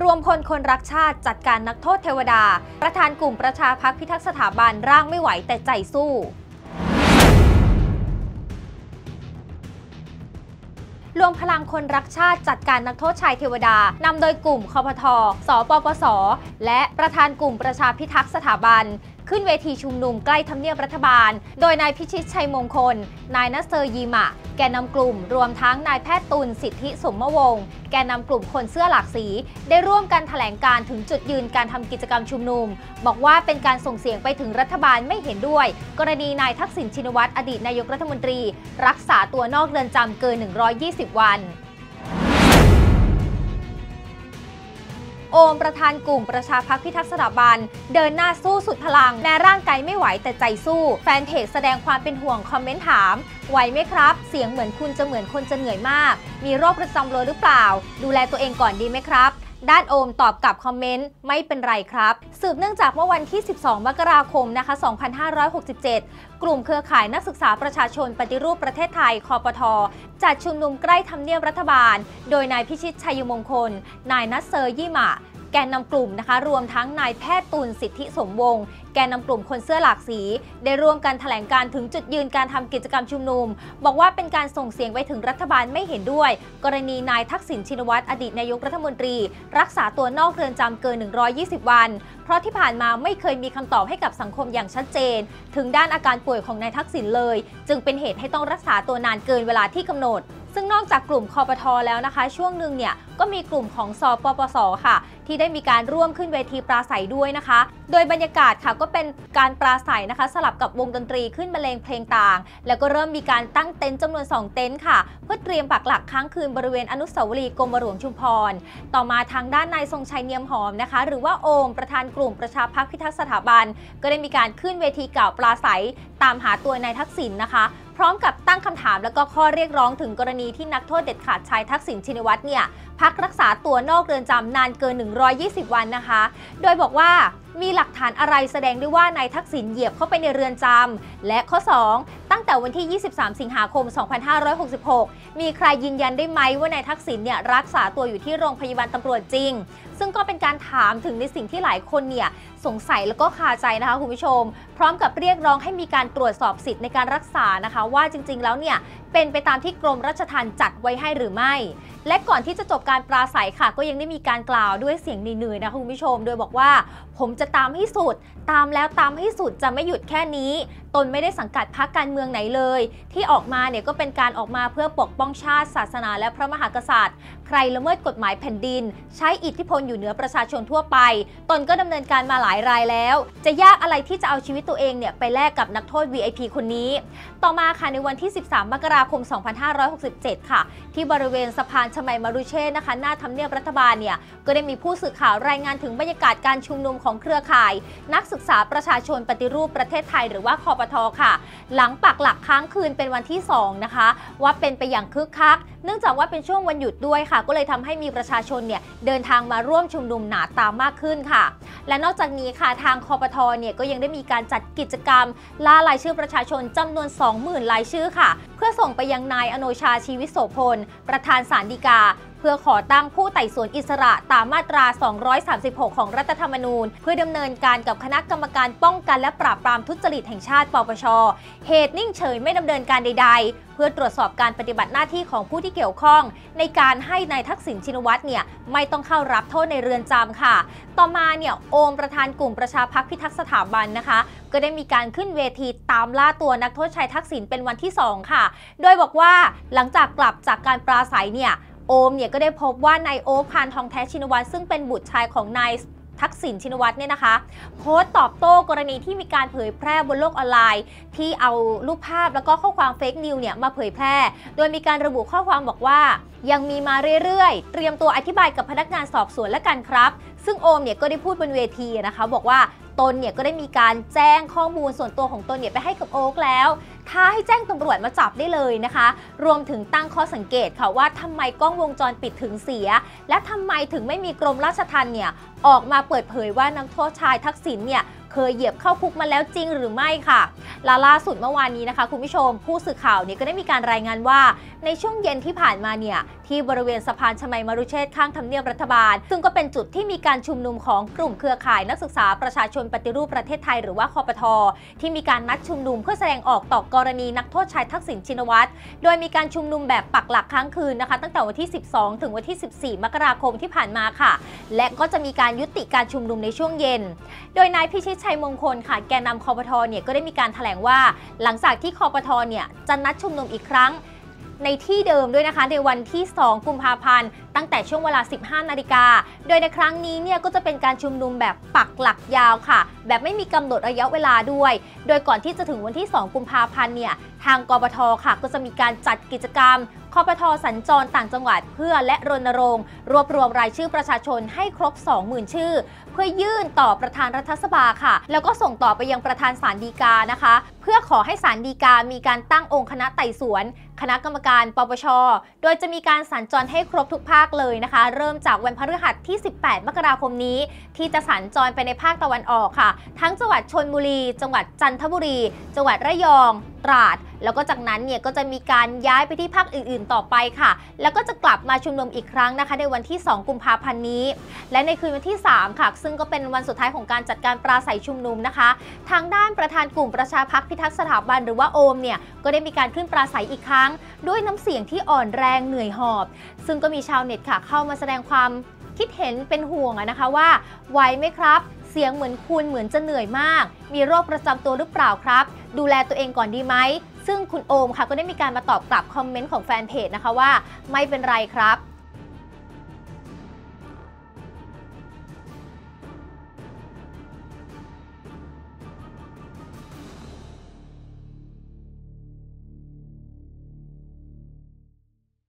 รวมพลคนรักชาติจัดการนักโทษเทวดาประธานกลุ่มประชาพรรคพิทักษ์สถาบันร่างไม่ไหวแต่ใจสู้รวมพลังคนรักชาติจัดการนักโทษชายเทวดานำโดยกลุ่มคพท.สปปส.และประธานกลุ่มประชาพิทักษ์สถาบันขึ้นเวทีชุมนุมใกล้ทำเนียบรัฐบาลโดยนายพิชิตชัยมงคลนายนัสเซอร์ยีมะแกนนำกลุ่มรวมทั้งนายแพทย์ตุลสิทธิสมวงศ์แกนนำกลุ่มคนเสื้อหลากสีได้ร่วมกันแถลงการถึงจุดยืนการทำกิจกรรมชุมนุมบอกว่าเป็นการส่งเสียงไปถึงรัฐบาลไม่เห็นด้วยกรณีนายทักษิณชินวัตรอดีตนายกรัฐมนตรีรักษาตัวนอกเรือนจำเกิน120 วันโอมประธานกลุ่มประชาพรรคพิทักษ์สถาบันเดินหน้าสู้สุดพลังแม้ร่างกายไม่ไหวแต่ใจสู้แฟนเพจแสดงความเป็นห่วงคอมเมนต์ถามไหวไหมครับเสียงเหมือนคุณจะเหมือนคนจะเหนื่อยมากมีโรคประจำตัวหรือเปล่าดูแลตัวเองก่อนดีไหมครับด้านโอมตอบกลับคอมเมนต์ไม่เป็นไรครับสืบเนื่องจากเมื่อวันที่12 มกราคมนะคะ 2567 กลุ่มเครือข่ายนักศึกษาประชาชนปฏิรูปประเทศไทยคปท.จัดชุมนุมใกล้ทำเนียบรัฐบาลโดยนายพิชิตชัยมงคลนายนัสเซอร์ยี่หม่าแกนนำกลุ่มนะคะรวมทั้งนายแพทย์ตุลสิทธิสมวงศ์แกนนำกลุ่มคนเสื้อหลากสีได้ร่วมกันแถลงการถึงจุดยืนการทำกิจกรรมชุมนุมบอกว่าเป็นการส่งเสียงไปถึงรัฐบาลไม่เห็นด้วยกรณีนายทักษิณชินวัตรอดีตนายกรัฐมนตรีรักษาตัวนอกเรือนจำเกิน120 วันเพราะที่ผ่านมาไม่เคยมีคำตอบให้กับสังคมอย่างชัดเจนถึงด้านอาการป่วยของนายทักษิณเลยจึงเป็นเหตุให้ต้องรักษาตัวนานเกินเวลาที่กำหนดซึ่งนอกจากกลุ่มคปท.แล้วนะคะช่วงหนึ่งเนี่ยก็มีกลุ่มของสปปส.ค่ะที่ได้มีการร่วมขึ้นเวทีปราศัยด้วยนะคะโดยบรรยากาศค่ะก็เป็นการปราศัยนะคะสลับกับวงดนตรีขึ้นบรรเลงเพลงต่างแล้วก็เริ่มมีการตั้งเต็นท์จำนวน2เต็นท์ค่ะเพื่อเตรียมปักหลักค้างคืนบริเวณอนุสาวรีย์กรมหลวงชุมพรต่อมาทางด้านนายทรงชัยเนียมหอมนะคะหรือว่าโอมประธานกลุ่มประชาพรรคพิทักษ์สถาบันก็ได้มีการขึ้นเวทีกล่าวปราศัยตามหาตัวนายทักษิณนะคะพร้อมกับตั้งคำถามและก็ข้อเรียกร้องถึงกรณีที่นักโทษเด็ดขาดชายทักษิณชินวัตรเนี่ยพักรักษาตัวนอกเรือนจำนานเกิน120 วันนะคะโดยบอกว่ามีหลักฐานอะไรแสดงได้ว่านายทักษิณเหยียบเข้าไปในเรือนจำและข้อ2ตั้งแต่วันที่23 สิงหาคม 2566มีใครยืนยันได้ไหมว่านายทักษิณเนี่ยรักษาตัวอยู่ที่โรงพยาบาลตำรวจจริงซึ่งก็เป็นการถามถึงในสิ่งที่หลายคนเนี่ยสงสัยแล้วก็คาใจนะคะคุณผู้ชมพร้อมกับเรียกร้องให้มีการตรวจสอบสิทธิ์ในการรักษานะคะว่าจริงๆแล้วเนี่ยเป็นไปตามที่กรมราชทัณฑ์จัดไว้ให้หรือไม่และก่อนที่จะจบการปราศัยค่ะก็ยังได้มีการกล่าวด้วยเสียงเหนื่อยๆนะคะคุณผู้ชมโดยบอกว่าผมจะตามให้สุดตามแล้วตามให้สุดจะไม่หยุดแค่นี้ตนไม่ได้สังกัดพรรคการเมืองไหนเลยที่ออกมาเนี่ยก็เป็นการออกมาเพื่อปกป้องชาติศาสนาและพระมหากษัตริย์ใครละเมิดกฎหมายแผ่นดินใช้อิทธิพลอยู่เหนือประชาชนทั่วไปตนก็ดำเนินการมาหลายรายแล้วจะยากอะไรที่จะเอาชีวิตตัวเองเนี่ยไปแลกกับนักโทษ VIP คนนี้ต่อมาค่ะในวันที่13 มกราคม 2567 ค่ะที่บริเวณสะพานชมัยมรุเชษฐ์นะคะหน้าทำเนียบรัฐบาลเนี่ยก็ได้มีผู้สื่อข่าวรายงานถึงบรรยากาศการชุมนุมของเครือข่ายนักศึกษาประชาชนปฏิรูปประเทศไทยหรือว่าคปท.ค่ะหลังปักหลักค้างคืนเป็นวันที่2นะคะว่าเป็นไปอย่างคึกคักเนื่องจากว่าเป็นช่วงวันหยุดด้วยค่ะก็เลยทำให้มีประชาชนเนี่ยเดินทางมาร่วมชุมนุมหนาตามากขึ้นค่ะและนอกจากนี้ค่ะทางคปท.เนี่ยก็ยังได้มีการจัดกิจกรรมล่ารายชื่อประชาชนจำนวน 20,000 รายชื่อค่ะเพื่อส่งไปยังนายอโนชาชีวิตโสพลประธานศาลฎีกาเพื่อขอตั้งผู้ไต่สวนอิสระตามมาตรา 236 ของรัฐธรรมนูญเพื่อดำเนินการกับคณะกรรมการป้องกันและปราบปรามทุจริตแห่งชาติปปช.เหตุนิ่งเฉยไม่ดำเนินการใดๆเพื่อตรวจสอบการปฏิบัติหน้าที่ของผู้ที่เกี่ยวข้องในการให้นายทักษิณชินวัตรเนี่ยไม่ต้องเข้ารับโทษในเรือนจำค่ะต่อมาเนี่ยโอมประธานกลุ่มประชาพรรคพิทักษ์สถาบันนะคะก็ได้มีการขึ้นเวทีตามล่าตัวนักโทษชายทักษิณเป็นวันที่2ค่ะโดยบอกว่าหลังจากกลับจากการปราศัยเนี่ยโอมเนี่ยก็ได้พบว่านายโอ๊ค พานทองแท้ชินวัตรซึ่งเป็นบุตรชายของนายทักษิณชินวัตรเนี่ยนะคะโพสต์ตอบโต้กรณีที่มีการเผยแพร่บนโลกออนไลน์ที่เอารูปภาพแล้วก็ข้อความเฟกนิวเนี่ยมาเผยแพร่โดยมีการระบุข้อความบอกว่ายังมีมาเรื่อยๆเตรียมตัวอธิบายกับพนักงานสอบสวนและกันครับซึ่งโอมเนี่ยก็ได้พูดบนเวทีนะคะบอกว่าตนเนี่ยก็ได้มีการแจ้งข้อมูลส่วนตัวของตนเนี่ยไปให้กับโอ๊คแล้วท้าให้แจ้งตำรวจมาจับได้เลยนะคะรวมถึงตั้งข้อสังเกตค่ะว่าทำไมกล้องวงจรปิดถึงเสียและทำไมถึงไม่มีกรมราชทัณฑ์เนี่ยออกมาเปิดเผยว่านักโทษชายทักษิณเนี่ยเคยเหยียบเข้าคุกมาแล้วจริงหรือไม่ค่ะล่าสุดเมื่อวานนี้นะคะคุณผู้ชมผู้สื่อข่าวเนี่ยก็ได้มีการรายงานว่าในช่วงเย็นที่ผ่านมาเนี่ยที่บริเวณสะพานชมัยมรุเชษฐ์ข้างทำเนียบรัฐบาลซึ่งก็เป็นจุดที่มีการชุมนุมของกลุ่มเครือข่ายนักศึกษาประชาชนปฏิรูปประเทศไทยหรือว่าคปท.ที่มีการนัดชุมนุมเพื่อแสดงออกต่อกรณีนักโทษชายทักษิณชินวัตรโดยมีการชุมนุมแบบปักหลักค้างคืนนะคะตั้งแต่วันที่ 12 ถึงวันที่ 14 มกราคมที่ผ่านมาค่ะและก็จะมีการยุติการชุมนุมในช่วงเย็นโดยนายพิชิตชัยมงคลค่ะแกนนำคปท.เนี่ยก็ได้มีการแถลงว่าหลังจากที่คปท.เนี่ยจะนัดชุมนุมอีกครั้งในที่เดิมด้วยนะคะในวันที่ 2 กุมภาพันธ์ตั้งแต่ช่วงเวลา 15 นาฬิกาโดยในครั้งนี้เนี่ยก็จะเป็นการชุมนุมแบบปักหลักยาวค่ะแบบไม่มีกำหนดระยะเวลาด้วยโดยก่อนที่จะถึงวันที่ 2 กุมภาพันธ์เนี่ยทางกปท.ค่ะก็จะมีการจัดกิจกรรมคปท.สัญจรต่างจังหวัดเพื่อและรณรงค์รวบรวมรายชื่อประชาชนให้ครบ 20,000 ชื่อเพื่อยื่นต่อประธานรัฐสภาค่ะแล้วก็ส่งต่อไปยังประธานศาลฎีกานะคะเพื่อขอให้ศาลฎีกามีการตั้งองค์คณะไต่สวนคณะกรรมการปปช.โดยจะมีการสัญจรให้ครบทุกภาคเลยนะคะเริ่มจากวันพฤหัสที่ 18 มกราคมนี้ที่จะสัญจรไปในภาคตะวันออกค่ะทั้งจังหวัดชลบุรีจังหวัดจันทบุรีจังหวัดระยองตราดแล้วก็จากนั้นเนี่ยก็จะมีการย้ายไปที่ภาคอื่นๆต่อไปค่ะแล้วก็จะกลับมาชุมนุมอีกครั้งนะคะในวันที่ 2 กุมภาพันธ์นี้และในคืนวันที่ 3 ค่ะซึ่งก็เป็นวันสุดท้ายของการจัดการปราศัยชุมนุมนะคะทางด้านประธานกลุ่มประชาพรรคพิทักษ์สถาบันหรือว่าโอมเนี่ยก็ได้มีการขึ้นปราศัยอีกครั้งด้วยน้ำเสียงที่อ่อนแรงเหนื่อยหอบซึ่งก็มีชาวเน็ตค่ะเข้ามาแสดงความคิดเห็นเป็นห่วงนะคะว่าไหวไหมครับเสียงเหมือนคุณเหมือนจะเหนื่อยมากมีโรคประจำตัวหรือเปล่าครับดูแลตัวเองก่อนดีไหมซึ่งคุณโอมค่ะก็ได้มีการมาตอบกลับคอมเมนต์ของแฟนเพจนะคะว่าไม่เป็นไรครับ